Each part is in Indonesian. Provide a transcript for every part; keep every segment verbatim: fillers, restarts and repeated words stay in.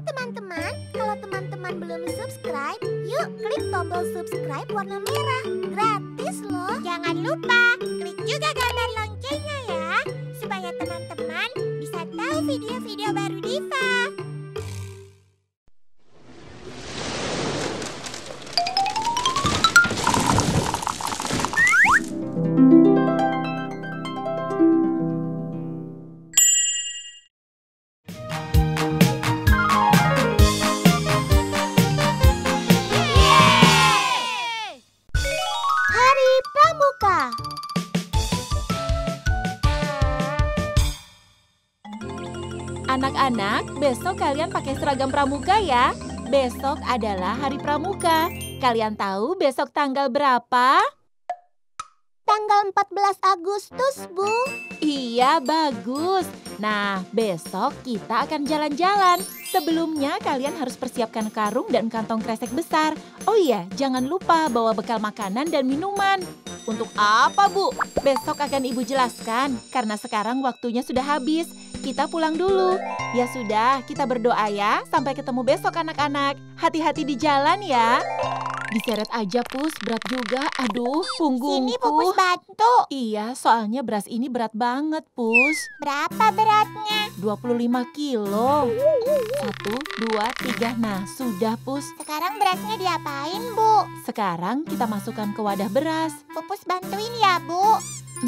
teman-teman, kalau teman-teman belum subscribe, yuk klik tombol subscribe warna merah. Gratis loh. Jangan lupa klik juga gambar loncengnya ya, supaya teman-teman bisa tahu video-video baru Diva. Anak-anak, besok kalian pakai seragam pramuka ya. Besok adalah hari pramuka. Kalian tahu besok tanggal berapa? Tanggal empat belas Agustus, Bu. Iya, bagus. Nah, besok kita akan jalan-jalan. Sebelumnya kalian harus persiapkan karung dan kantong kresek besar. Oh iya, jangan lupa bawa bekal makanan dan minuman. Untuk apa, Bu? Besok akan Ibu jelaskan, karena sekarang waktunya sudah habis. Kita pulang dulu. Ya sudah, kita berdoa ya. Sampai ketemu besok anak-anak. Hati-hati di jalan ya. Diseret aja, Pus. Berat juga. Aduh, punggungku. Sini, Pupus bantu. Iya, soalnya beras ini berat banget, Pus. Berapa beratnya? dua puluh lima kilo. Satu, dua, tiga. Nah, sudah, Pus. Sekarang berasnya diapain, Bu? Sekarang kita masukkan ke wadah beras. Pupus bantuin ya, Bu.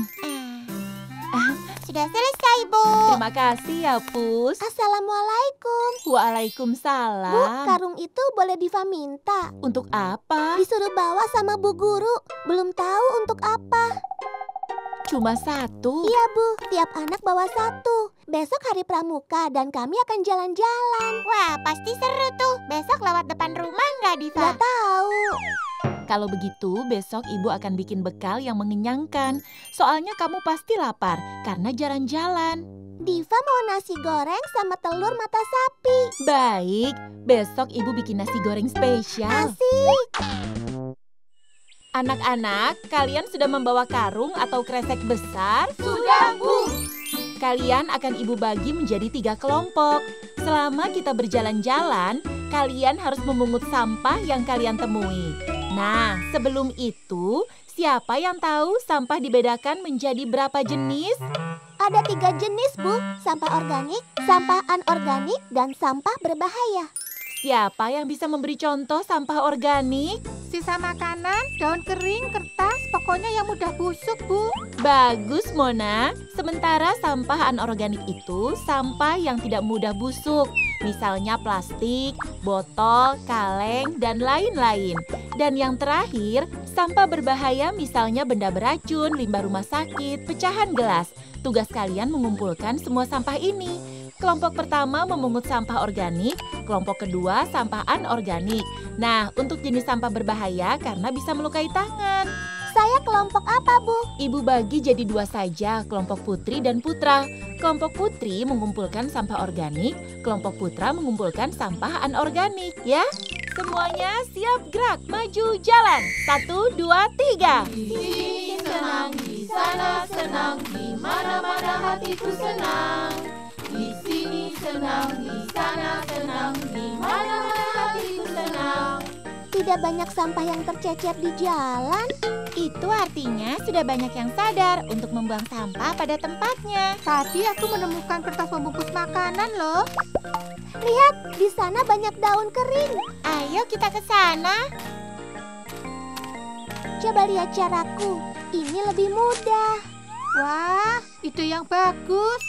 Ah, sudah selesai, Bu. Terima kasih ya, Pus. Assalamualaikum. Waalaikumsalam. Bu, karung itu boleh Diva minta. Untuk apa? Disuruh bawa sama Bu Guru. Belum tahu untuk apa. Cuma satu. Iya, Bu. Tiap anak bawa satu. Besok hari pramuka dan kami akan jalan-jalan. Wah, pasti seru tuh. Besok lewat depan rumah nggak, Diva? Nggak tahu. Kalau begitu, besok Ibu akan bikin bekal yang mengenyangkan. Soalnya kamu pasti lapar karena jalan-jalan. Diva mau nasi goreng sama telur mata sapi. Baik, besok Ibu bikin nasi goreng spesial. Asik. Anak-anak, kalian sudah membawa karung atau kresek besar? Sudah, Bu. Kalian akan Ibu bagi menjadi tiga kelompok. Selama kita berjalan-jalan, kalian harus memungut sampah yang kalian temui. Nah, sebelum itu, siapa yang tahu sampah dibedakan menjadi berapa jenis? Ada tiga jenis, Bu. Sampah organik, sampah anorganik, dan sampah berbahaya. Siapa yang bisa memberi contoh sampah organik? Sisa makanan, daun kering, kertas, pokoknya yang mudah busuk, Bu. Bagus, Mona. Sementara sampah anorganik itu sampah yang tidak mudah busuk. Misalnya plastik, botol, kaleng, dan lain-lain. Dan yang terakhir, sampah berbahaya misalnya benda beracun, limbah rumah sakit, pecahan gelas. Tugas kalian mengumpulkan semua sampah ini. Kelompok pertama memungut sampah organik, kelompok kedua sampah anorganik. Nah, untuk jenis sampah berbahaya karena bisa melukai tangan. Saya kelompok apa, Bu? Ibu bagi jadi dua saja, kelompok putri dan putra. Kelompok putri mengumpulkan sampah organik, kelompok putra mengumpulkan sampah anorganik, ya. Semuanya siap gerak, maju jalan. Satu, dua, tiga. Di sini senang, di sana senang, di mana-mana hatiku senang. Di sini senang, di sana senang, di mana-mana hatiku senang. Tidak banyak sampah yang tercecer di jalan. Itu artinya sudah banyak yang sadar untuk membuang sampah pada tempatnya. Tadi aku menemukan kertas pembungkus makanan loh. Lihat, di sana banyak daun kering. Ayo kita ke sana. Coba lihat caraku. Ini lebih mudah. Wah, ide yang bagus.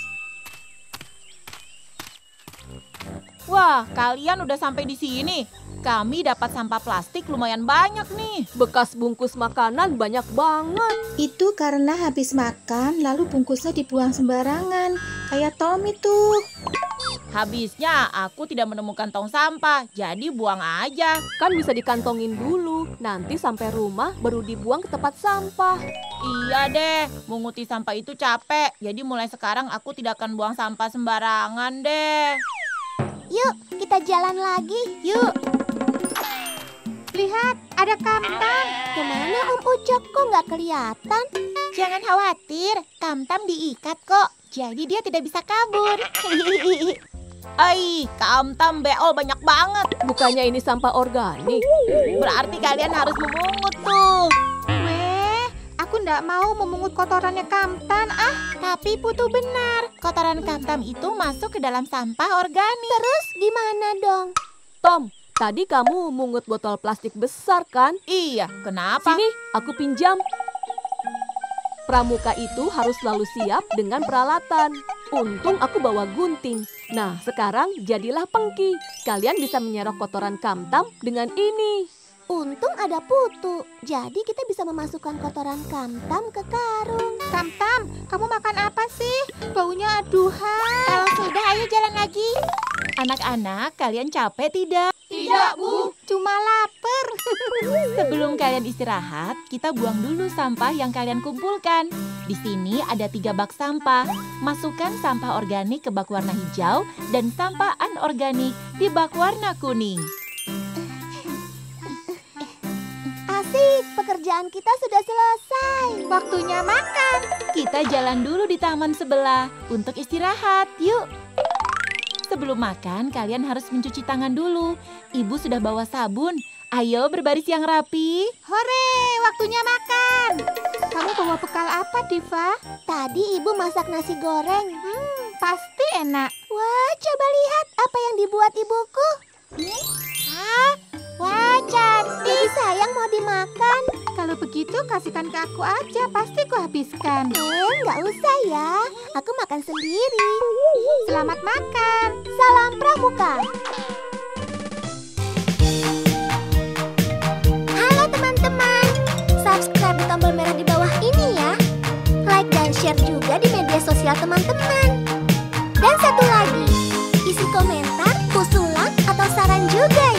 Wah, kalian udah sampai di sini. Kami dapat sampah plastik lumayan banyak nih. Bekas bungkus makanan banyak banget. Itu karena habis makan lalu bungkusnya dibuang sembarangan. Kayak Tommy tuh. Habisnya aku tidak menemukan tong sampah, jadi buang aja. Kan bisa dikantongin dulu. Nanti sampai rumah baru dibuang ke tempat sampah. Iya deh, menguti sampah itu capek. Jadi mulai sekarang aku tidak akan buang sampah sembarangan deh. Yuk, kita jalan lagi. Yuk. Lihat, ada Kamtam. Kemana Om Ucok? Kok nggak kelihatan? Jangan khawatir, Kamtam diikat kok. Jadi dia tidak bisa kabur. Ai, Kamtam beol banyak banget. Bukannya ini sampah organik? Berarti kalian harus memungut tuh. Weh, aku ndak mau memungut kotorannya Kamtan ah. Tapi Putu benar, kotoran Kamtam itu masuk ke dalam sampah organik. Terus gimana dong? Tom, tadi kamu mungut botol plastik besar kan? Iya, kenapa? Sini, aku pinjam. Pramuka itu harus selalu siap dengan peralatan. Untung aku bawa gunting. Nah, sekarang jadilah pengki. Kalian bisa menyerok kotoran Kamtam dengan ini. Untung ada Putu. Jadi kita bisa memasukkan kotoran Kamtam ke karung. Kamtam, kamu makan apa sih? Baunya aduhan. Kalau sudah, ayo jalan lagi. Anak-anak, kalian capek tidak? Tidak, Bu. Cuma lapar. Sebelum kalian istirahat, kita buang dulu sampah yang kalian kumpulkan. Di sini ada tiga bak sampah. Masukkan sampah organik ke bak warna hijau dan sampah anorganik di bak warna kuning. Asik, pekerjaan kita sudah selesai. Waktunya makan. Kita jalan dulu di taman sebelah untuk istirahat. Yuk. Sebelum makan, kalian harus mencuci tangan dulu. Ibu sudah bawa sabun. Ayo berbaris yang rapi. Hore, waktunya makan. Kamu bawa bekal apa, Diva? Tadi ibu masak nasi goreng. Hmm, pasti enak. Wah, coba lihat apa yang dibuat ibuku. Hah? Wah, cantik. Jadi sayang mau dimakan. Kalau begitu kasihkan ke aku aja, pasti ku habiskan. Eh, nggak usah ya. Aku makan sendiri. Selamat makan. Salam Pramuka. Halo teman-teman. Subscribe di tombol merah di bawah ini ya. Like dan share juga di media sosial teman-teman. Dan satu lagi, isi komentar, usulan, atau saran juga